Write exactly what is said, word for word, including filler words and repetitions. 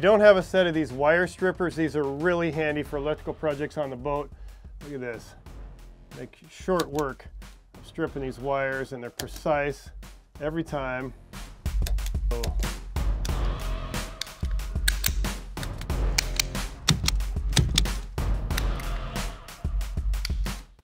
don't have a set of these wire strippers, these are really handy for electrical projects on the boat. Look at this. Make short work of stripping these wires, and they're precise every time.